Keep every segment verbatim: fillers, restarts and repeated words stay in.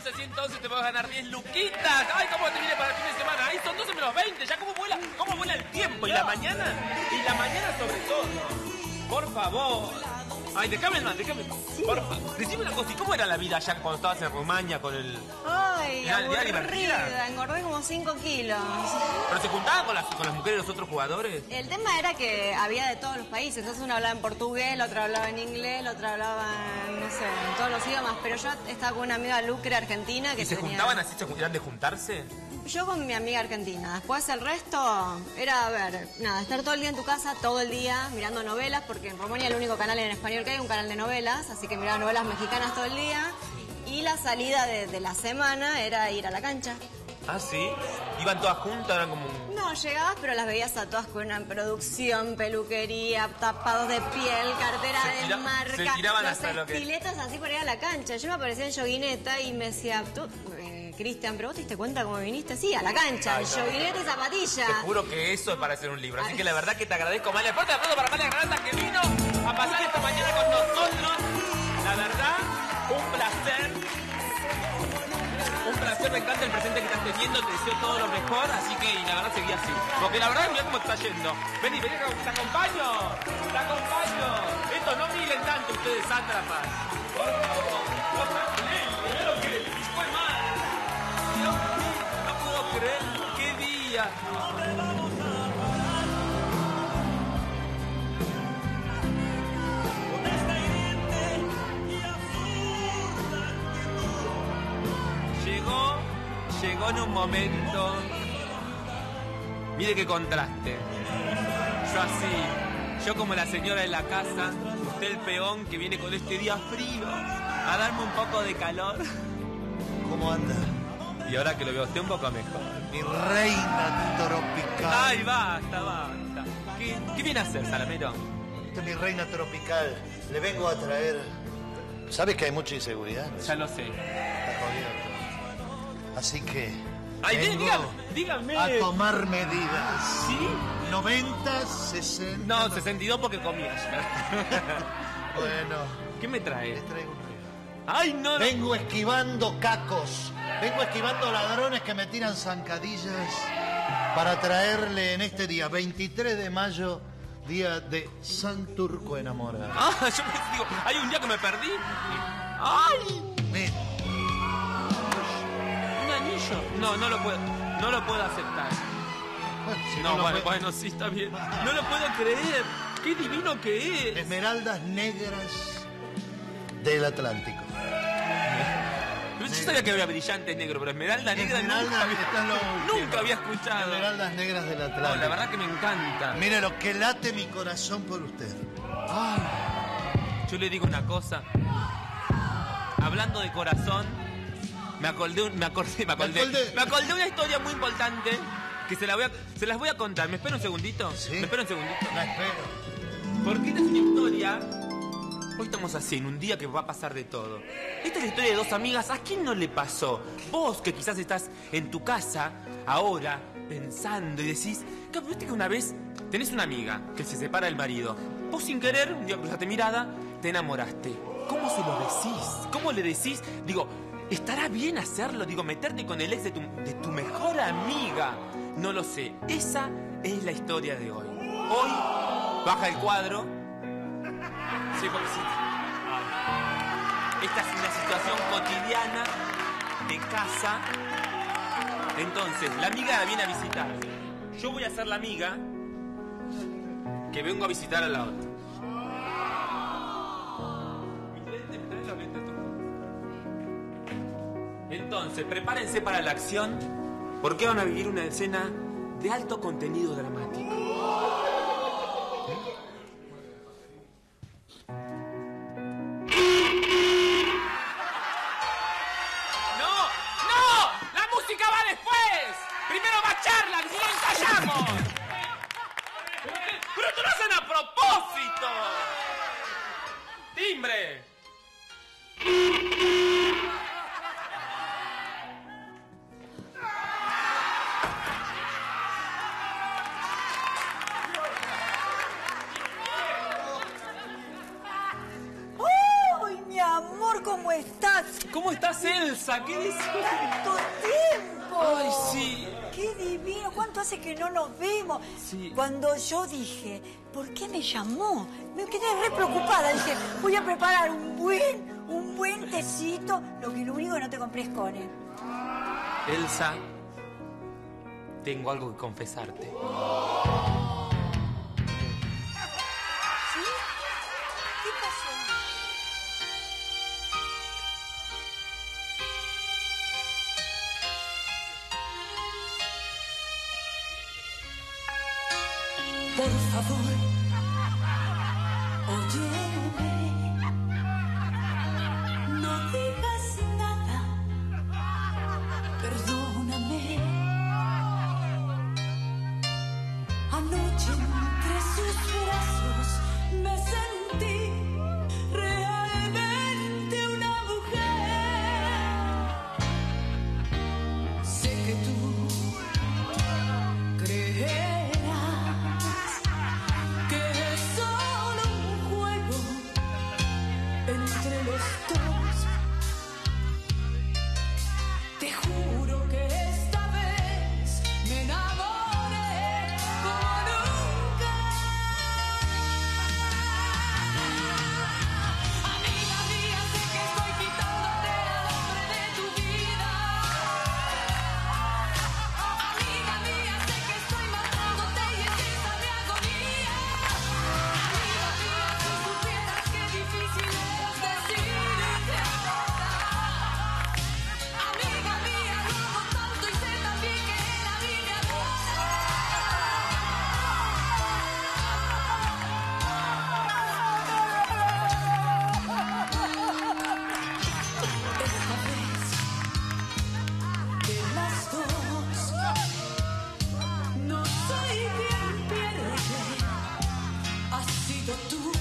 once, ciento once te puedes ganar diez luquitas. Ay, cómo te viene para el fin de semana. Ay, son doce menos veinte. Ya cómo vuela, cómo vuela el tiempo. Y la mañana, y la mañana sobre todo. Por favor. Ay, déjame más, déjame. Por favor. Decime una cosa, ¿y cómo era la vida allá cuando estabas en Rumania con el... Ay, ¿Era, era divertida? aburrida, engordé como cinco kilos. ¿Pero se juntaban con las, con las mujeres de los otros jugadores? El tema era que había de todos los países, entonces uno hablaba en portugués, el otro hablaba en inglés, el otro hablaba en, no sé, en todos los idiomas, pero yo estaba con una amiga Lucre argentina que ¿Y se tenía... juntaban así, se eran de juntarse? Yo con mi amiga argentina. Después el resto era, a ver, nada, estar todo el día en tu casa, todo el día, mirando novelas, porque en Rumania el único canal en español que hay, un canal de novelas, así que miraba novelas mexicanas todo el día. Y la salida de, de la semana era ir a la cancha. ¿Ah, sí? ¿Iban todas juntas? Eran como un... No, llegabas, pero las veías a todas con una producción, peluquería, tapados de piel, cartera Se de tira- marca, se tiraban los hasta lo que- estiletos así para ir a la cancha. Yo me aparecía en joguineta y me decía, tú, eh, Cristian, ¿pero vos te diste cuenta cómo viniste? Sí, a la cancha, Ay, en no. joguineta y zapatilla. Te juro que eso es para hacer un libro. Así Ay. que la verdad que te agradezco, Malia. Fuerte aplauso para Malia Granata que vino a pasar esta mañana con nosotros. La verdad, un placer. Un placer, me encanta el presente que estás teniendo. Te deseo todo lo mejor. Así que, y la verdad, seguí así. Porque la verdad, mira cómo está yendo. Vení, vení, te acompaño. Te acompaño. Esto, no miren tanto ustedes, sátrapas. Por favor. Mirá lo que fue mal. Dios mío, no puedo creer. ¡Qué día! Llegó, llegó en un momento. Mire qué contraste. Yo así, yo como la señora de la casa, usted el peón que viene con este día frío a darme un poco de calor. ¿Cómo anda? Y ahora que lo veo a usted un poco mejor. Mi reina tropical. Ay, basta, basta. ¿Qué, qué viene a hacer, Salamero? Esta es mi reina tropical. Le vengo a traer... ¿Sabes que hay mucha inseguridad? Ya lo sé. Está jodido. Así que... Ay, vengo dígame, dígame. a tomar medidas. ¿Sí? noventa, sesenta... No, sesenta y dos porque comí ayer. Bueno, ¿Qué me trae? les traigo un regalo. Ay, no, no. Vengo esquivando cacos. Vengo esquivando ladrones que me tiran zancadillas para traerle en este día, veintitrés de mayo, día de San Turco enamorado. Ah, yo me digo, hay un día que me perdí. ¡Ay! Mira, ¿Un anillo? No, no lo puedo, no lo puedo aceptar. si No, lo bueno, puede- bueno, sí, está bien. No lo puedo creer. Qué divino que es. Esmeraldas negras del Atlántico. Pero yo sabía que había brillante negro, pero esmeralda negra nunca Esmeraldas, había, está lo último. nunca había escuchado. Esmeraldas negras del No, Atlántico. la verdad que me encanta. Mire lo que late mi corazón por usted. Ay, yo le digo una cosa. Hablando de corazón, me acordé, un- me acordé, me acordé, Me acordé. me acordé una historia muy importante que se la voy a, se las voy a contar. ¿Me espera un segundito? Sí. ¿Me espera un segundito? La espero. Porque esta es una historia. Hoy estamos así, en un día que va a pasar de todo. Esta es la historia de dos amigas. ¿A quién no le pasó? Vos que quizás estás en tu casa, ahora, pensando y decís, ¿qué viste que una vez tenés una amiga que se separa del marido? Vos sin querer, un día cruzaste mirada, te enamoraste. ¿Cómo se lo decís? ¿Cómo le decís? Digo, ¿estará bien hacerlo? Digo, meterte con el ex de tu, de tu mejor amiga. No lo sé. Esa es la historia de hoy. Hoy baja el cuadro. Sí, porque sí. Ay. Esta es una situación cotidiana de casa. Entonces, la amiga viene a visitar. Yo voy a ser la amiga que vengo a visitar a la otra. ¿Me traes- me traes los lentes, tú? Entonces, prepárense para la acción, porque van a vivir una escena de alto contenido dramático. ¡No! ¡No! ¡La música va después! ¡Primero va charla! ¡Si no ensayamos! ¡Pero esto lo hacen a propósito! ¡Timbre! ¿cómo estás? ¿Cómo estás, Elsa? ¿Qué dices? ¡Tanto tiempo! Ay, sí. ¡Qué divino! ¿Cuánto hace que no nos vemos? Sí. Cuando yo dije, ¿por qué me llamó? Me quedé re preocupada. Dije, voy a preparar un buen, un buen tecito. Lo que lo único que no te compré es Cone. Elsa, tengo algo que confesarte. ¿Sí? ¿Qué pasó? Por favor, óyeme, no digas nada, perdóname. Anoche entre sus brazos me sentí realmente una mujer. Sé que tú crees que es solo un juego entre los dos. Te juro que esta vez me enamoré como nunca. Amiga mía, sé que estoy quitándote al hombre de tu vida. Amiga mía, sé que estoy matándote y es esa mi agonía. Amiga mía, si supieras qué difícil es decirte ahora. Amiga mía, lo amo tanto y sé también que él a mí me adora. Esta vez de las dos no soy quien pierde, has sido tú.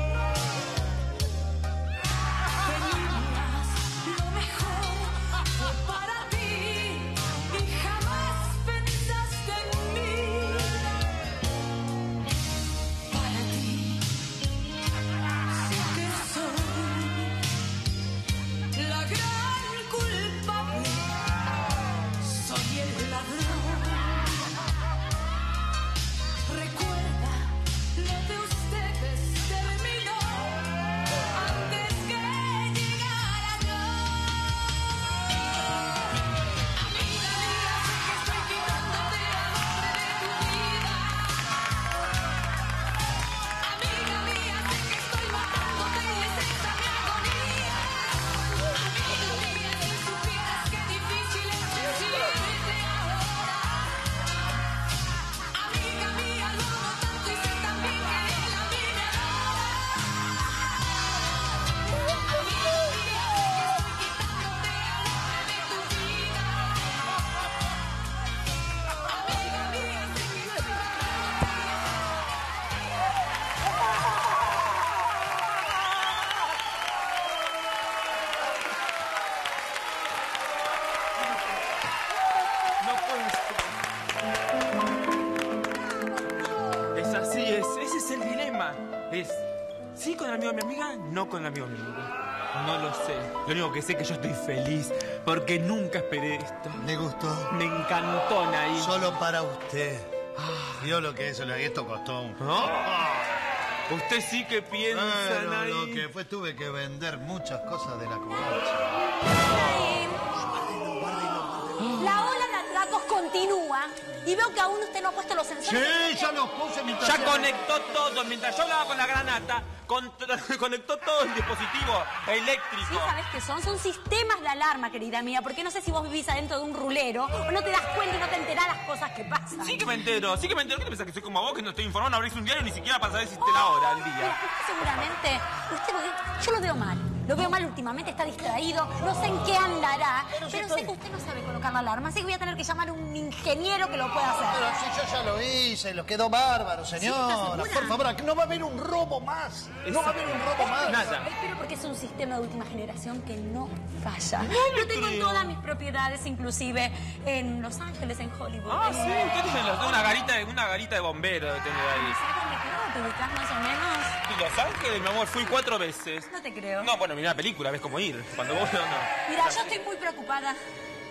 Tenías lo mejor fue para ti y jamás pensaste en mí. Para ti sé que soy la gran culpable, soy el ladrón. Recuerda, lo de ustedes terminó antes que llegara yo. Amiga mía, sé que estoy quitándote al hombre de tu vida. Amiga mía, sé que estoy matándote y es esa mi agonía. Amiga mía, si supieras qué difícil es decirte ahora. Amiga mía, lo amo tanto y sé también que él a mí me adora. Amiga mía, sé que estoy quitándote al hombre de tu vida. Amiga mía, sé que estoy No puedo. Es así, es, ese es el dilema. Es sí con el amigo de mi amiga, no con el amigo de mi amiga. No lo sé. Lo único que sé es que yo estoy feliz porque nunca esperé esto. ¿Le gustó? Me encantó, Naí. Solo para usted. Vio lo que es, esto costó un... ¿No? Usted sí que piensa, Pero Naí. lo que fue, tuve que vender muchas cosas de la covacha. La ola de atracos continúa y veo que aún usted no ha puesto los sensores. Sí, ya los puse mientras... Ya conectó todo. Mientras yo hablaba con la granata, contra- conectó todo el dispositivo eléctrico. Sí, ¿sabes qué son? Son sistemas de alarma, querida mía, porque no sé si vos vivís adentro de un rulero o no te das cuenta y no te enterás las cosas que pasan. Sí que me entero, sí que me entero. ¿Qué te pensás que soy como vos, que no estoy informado? No abrís un diario ni siquiera para saber si te la hora al Pero día. usted seguramente, usted lo ve, yo lo veo mal. Lo veo mal últimamente, está distraído, no sé en qué andará, pero, sé que usted no sabe colocar la alarma, así que voy a tener que llamar a un ingeniero que lo pueda hacer. Pero si yo ya lo hice, lo quedó bárbaro, señora. segura? Por favor, aquí no va a haber un robo más. No va a haber un robo más. Nada. Espero porque es un sistema de última generación que no falla. lo Lo tengo en creo. todas mis propiedades, inclusive en Los Ángeles, en Hollywood. Ah, en- sí, usted tiene los- una garita, de- una garita de bombero de tener ahí. ¿Sabe dónde quedó? te ubicás más o menos? ¿Y Los Ángeles, mi amor? Fui cuatro veces. No te creo. No, bueno, mira la película, ves cómo ir. Cuando vos no, no. Mira, yo estoy muy preocupada.